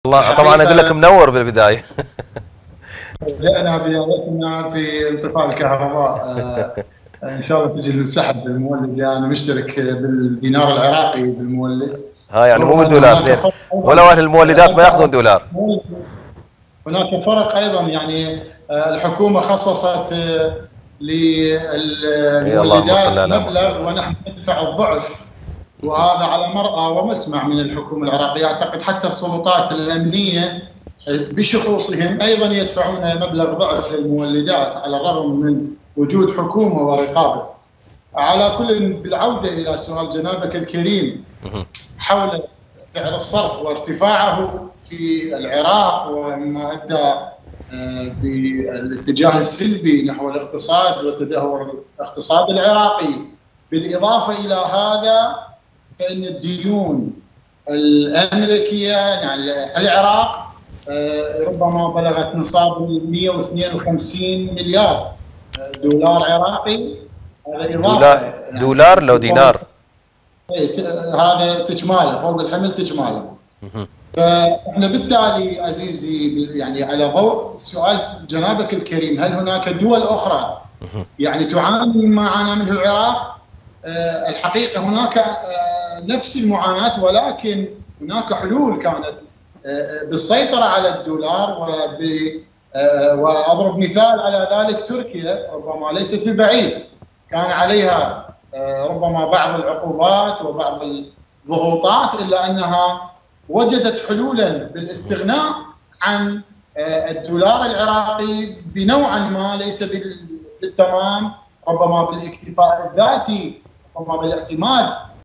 الله طبعا اقول لك منور بالبدايه. بدأنا بدايتنا في انطفاء الكهرباء. ان شاء الله تجي ننسحب بالمولد، يعني انا مشترك بالدينار العراقي بالمولد. ها يعني مو بالدولار زين، ولو اهل المولدات ما ياخذون دولار. هناك فرق ايضا، يعني الحكومه خصصت للمولدات مبلغ ونحن ندفع الضعف، وهذا على مرأى ومسمع من الحكومه العراقيه. اعتقد حتى السلطات الامنيه بشخوصهم ايضا يدفعون مبلغ ضعف للمولدات على الرغم من وجود حكومه ورقابه. على كل، بالعوده الى سؤال جنابك الكريم حول سعر الصرف وارتفاعه في العراق وما ادى بالاتجاه السلبي نحو الاقتصاد وتدهور الاقتصاد العراقي، بالاضافه الى هذا فان الديون الامريكيه يعني العراق ربما بلغت نصاب 152 مليار دولار عراقي. هذا اضافه دولار لو دينار؟ هذا تجماله فوق الحمل تجماله. فاحنا بالتالي عزيزي يعني على ضوء سؤال جنابك الكريم، هل هناك دول اخرى يعني تعاني مما عانى منه العراق؟ الحقيقه هناك نفس المعاناه، ولكن هناك حلول كانت بالسيطره على الدولار. واضرب مثال على ذلك تركيا، ربما ليست ببعيد، كان عليها ربما بعض العقوبات وبعض الضغوطات، الا انها وجدت حلولا بالاستغناء عن الدولار العراقي بنوعا ما، ليس بالتمام، ربما بالاكتفاء الذاتي، ربما بالاعتماد